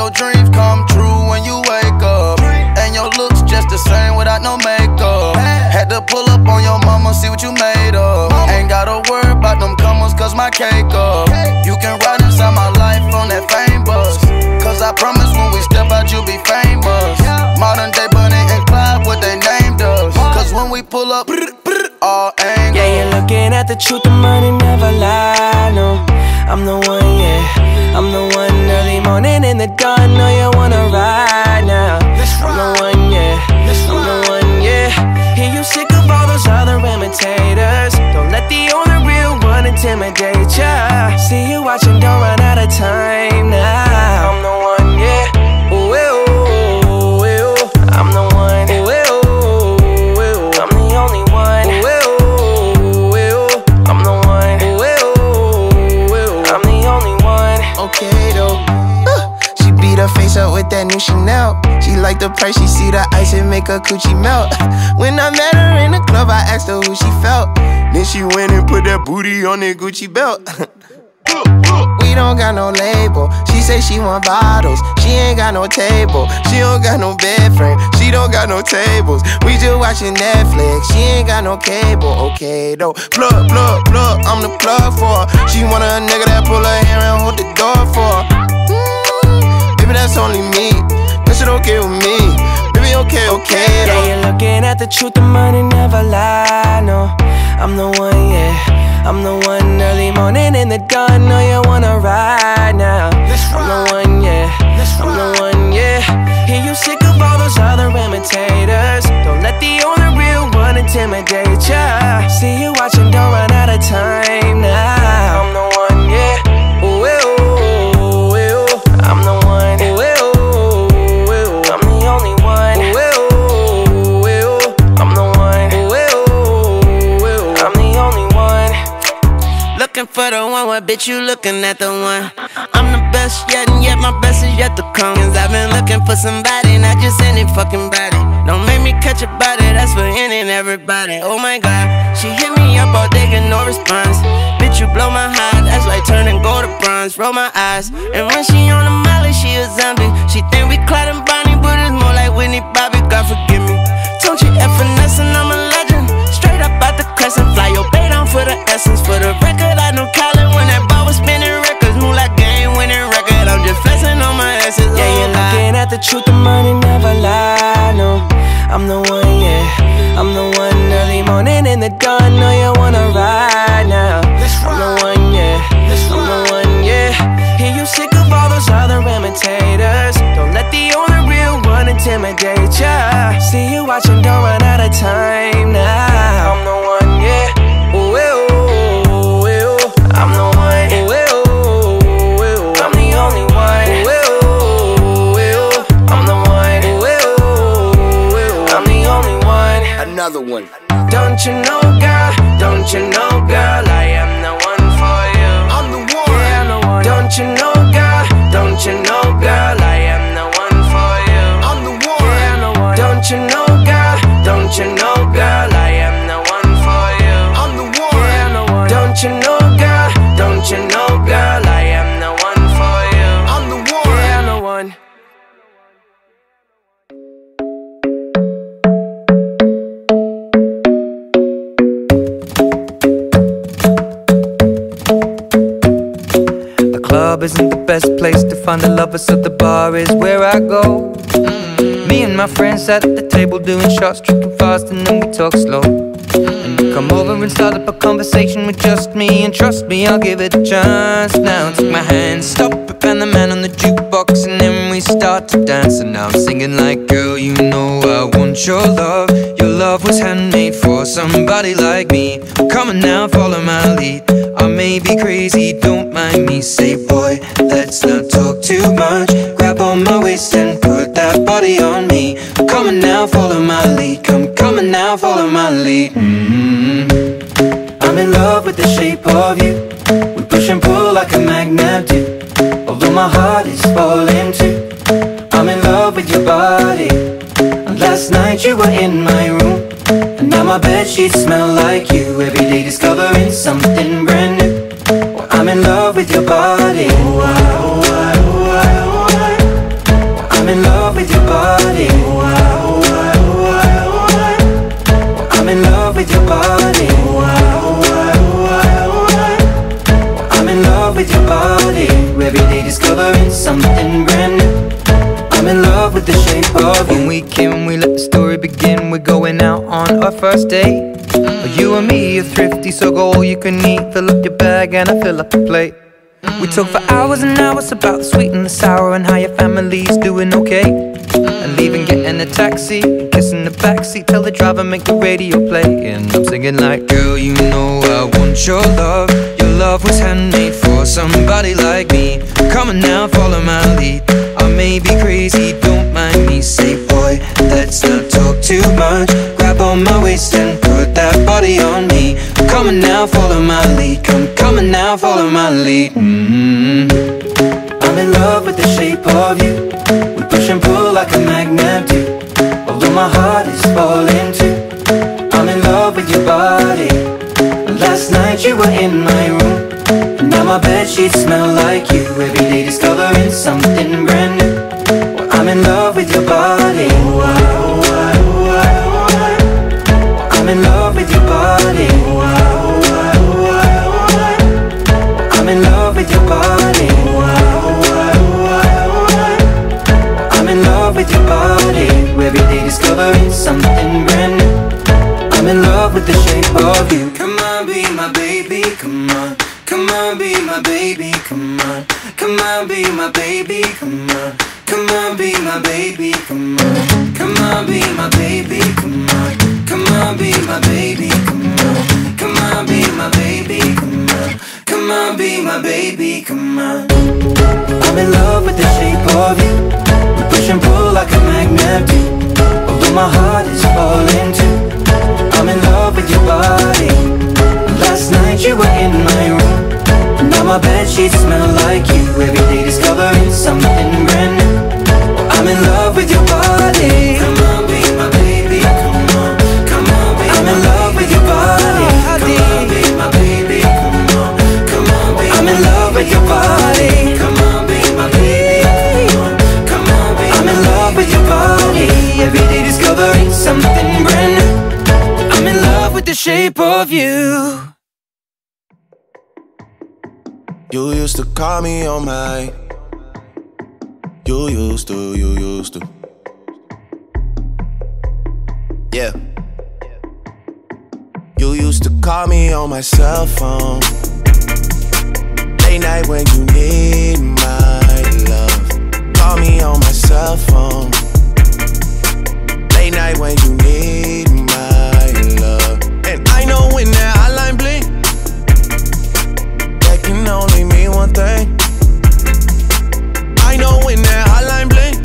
your dreams come true when you wake up. And your looks just the same without no makeup. Had to pull up on your mama, see what you made of. Ain't gotta worry about them comers, cause my cake up. You can ride inside my life on that fame bus, cause I promise when we step out you'll be famous. Modern day Bonnie and Clyde, what they named us. Cause when we pull up, all angles. Yeah, you're looking at the truth, the money never lie, no. I'm the one, yeah, I'm the one. Early morning in the dawn, know you wanna ride now. I'm the one, yeah, I'm the one, yeah. Hear you sick of all those other imitators. Don't let the only real one intimidate ya. See you watching, don't run out of time now. I'm the one, yeah, ooh, ooh, ooh, ooh. I'm the one, ooh, ooh, ooh. I'm the only one, ooh, ooh, ooh. I'm the one, ooh, ooh, ooh. I'm the only one. Okay though, she beat her face up with that new Chanel. She like the price, she see the ice and make her coochie melt. When I met her in the club, I asked her who she felt. Then she went and put that booty on that Gucci belt. We don't got no label. She say she want bottles, she ain't got no table. She don't got no bed frame, she don't got no tables. We just watching Netflix, she ain't got no cable. Okay though, plug, plug, plug, I'm the plug for her. She want a nigga that pull her hair and hold the door for her. Baby, that's only me, that shit okay with me. Baby, okay, okay though. Yeah, you're looking at the truth, the money never lie, no. I'm the one, yeah, I'm the one. Early morning in the dawn, know you wanna ride now. I'm the one, yeah, I'm the one, yeah. Hear you sick of all those other imitators. Don't let the only real one intimidate ya. See you watching, don't run out of time now. I'm the one, yeah, ooh, ooh, ooh, ooh. I'm the one, ooh, ooh, ooh. I'm the only one, ooh, ooh, ooh. I'm the one, ooh, ooh, ooh. I'm the only one. Looking for the one, what bitch you looking at the one? I'm the best yet, and yet my best is yet to come. Cause I've been looking for somebody, not just any fucking body. Don't make me catch a body, that's for any and everybody. Oh my god, she hit me up all day, get no response. Bitch, you blow my heart, that's like turning gold to bronze. Roll my eyes, and when she on the molly, she a zombie. She think we Clyde and Bonnie, but it's more like Whitney Bobby, God forgive me. Don't you F finesse and I'm a legend. Straight up out the crescent, fly your bait on for the essence. For the record, I know Colin when that ball was spinning records. Move like game winning record, I'm just flexing on my essence. Yeah, you're looking at the truth, the money never lie, no. I'm the one, yeah, I'm the one. Early morning in the dawn, know you wanna ride now. I'm the one, yeah, I'm the one, yeah. Hear you sick of all those other imitators. Don't let the only real one intimidate ya. See you watching, don't run out of time now. I'm the one, yeah, ooh, ooh, ooh, ooh. I'm the one, ooh, ooh, ooh. I'm the only one, ooh, ooh, ooh. I'm the one, ooh, ooh, ooh. I'm the only one. Another one. Don't you know, girl, don't you know, girl, I am the one for you. I'm the one, yeah, I'm the one. Don't you know, girl, don't you know, girl, I am the one for you. I'm the one, yeah, I'm the one. Don't you know, girl, don't you know, girl, I am the one for you. I'm the one, yeah, I'm the one. Don't you know, girl, don't you know, girl, I am the one for you. I'm the one, yeah, I'm the one. Club isn't the best place to find the lovers, so the bar is where I go. Me and my friends at the table doing shots, tripping fast, and then we talk slow. And you come over and start up a conversation with just me, and trust me, I'll give it a chance. Now take my hand, stop it, and the man on the jukebox, and then we start to dance. And now I'm singing like, girl, you know I want your love. Your love was handmade for somebody like me. Come on now, follow my lead. I may be crazy, don't mind me. Say, boy, let's not talk too much. Grab on my waist and put that body on me. Come on now, follow my lead. Come on now, follow my lead. I'm in love with the shape of you. We push and pull like a magnet do. Although my heart is falling too. I'm in love with your body. And last night you were in my room, and now my bedsheets smell like you. Every day discovering something brand new. Well, I'm in love with your body. Oh, I, oh, I, oh, I, oh, I. I'm in love with your body. I'm in love with your body. I'm in love with your body. Every day discovering something brand new. I'm in love with the shape of you. When we came, we let the story begin. We're going out on our first date. You and me are thrifty, so go all you can eat. Fill up your bag and I fill up the plate. We talk for hours and hours about the sweet and the sour and how your family's doing okay. And leaving, getting a taxi, kissing the backseat, tell the driver make the radio play. And I'm singing like, girl, you know I want your love. Your love was handmade for somebody like me. Come on now, follow my lead. I may be crazy, don't mind me. Say, boy, let's not talk too much. Grab on my waist and put that body on me. Come on now, follow my lead. Come on now, follow my lead. I'm in love with the shape of you. We push and pull like a magnet do. Although my heart is falling too. I'm in love with your body. Last night you were in my room, and now my bedsheets smell like you. Every day discovering something brand new. I'm in love with your body. I'm in love with your body. I'm in love with your body. I'm in love with your body. Every day discovering something brand new. I'm in love with the shape of you. Come on, be my baby, come on. Come on, be my baby, come on. Come on, be my baby, come on. Come on, be my baby, come on. Come on, be my baby, come on. Come on, be my baby, come on. Come on, be my baby, come on. Come on, be my baby, come on. I'm in love with the shape of you. We push and pull like a magnet do. Although my heart is falling too. I'm in love with your body. Last night you were in my room, and now my bedsheets smell like you. Every day discovering something brand new. I'm in love with your body. Come on, be my baby, come on. Come on, be I'm in love with your body. Come on, be my baby, come on. Come on, be I'm in love with your body. Come on, be my baby, come on. Come on, be I'm in love with your body. Every day discovering something brand new. I'm in love with the shape of you. You used to call me on my. You used to. Yeah. You used to call me on my cell phone. Late night when you need my love. Call me on my cell phone. Late night when you need my love. And I know when that hotline blink, that can only mean one thing. I know when that hotline blink,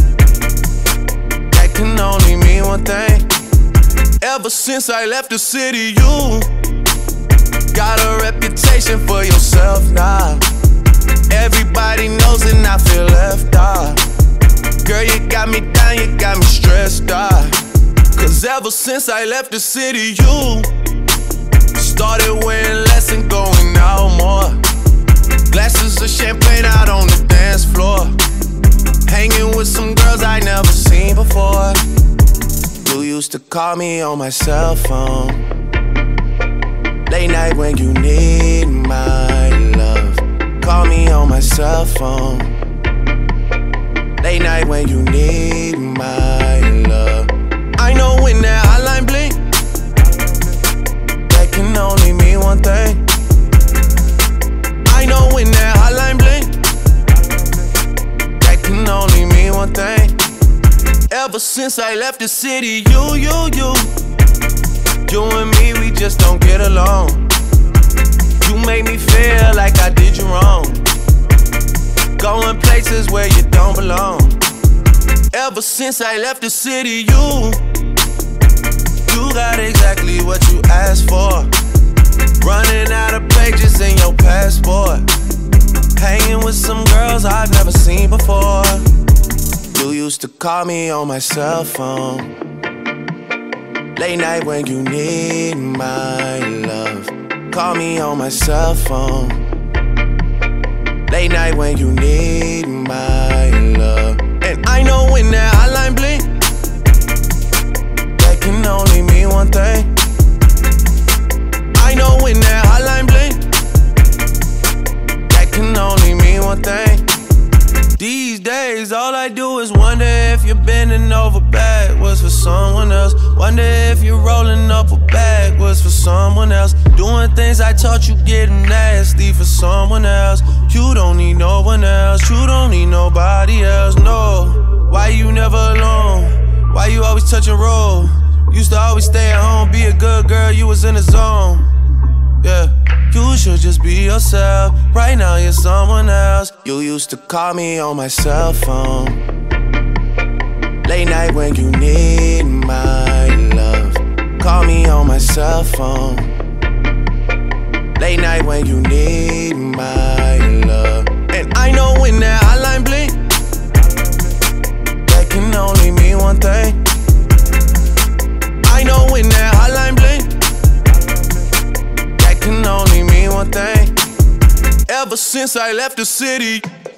that can only mean one thing. Ever since I left the city, you got a reputation for yourself now. Everybody knows and I feel left out. Girl, you got me down, you got me stressed out. Cause ever since I left the city, you started wearing less and going out more. Glasses of champagne out on the dance floor. Hanging with some girls I never seen before. You used to call me on my cell phone. Late night when you need my love. Call me on my cell phone. Late night when you need my love. I know when that hotline blink, that can only mean one thing. I know when that hotline blink, that can only mean one thing. Ever since I left the city, you and me, we just don't get along. You made me feel like I did you wrong. Going places where you don't belong. Ever since I left the city, you got exactly what you asked for. Running out of pages in your passport. Hanging with some girls I've never seen before. You used to call me on my cell phone. Late night when you need my love. Call me on my cell phone. Late night when you need my love. And I know days, all I do is wonder if you're bending over backwards for someone else. Wonder if you're rolling up a backwards for someone else. Doing things I taught you, getting nasty for someone else. You don't need no one else, you don't need nobody else, no. Why you never alone? Why you always touch and roll? Used to always stay at home, be a good girl, you was in the zone. Yeah, you should just be yourself. Right now you're someone else. You used to call me on my cell phone, late night when you need my love. Call me on my cell phone, late night when you need my love. And I know when that hotline blink, that can only mean one thing. I know when that hotline blink, can only mean one thing. Ever since I left the city,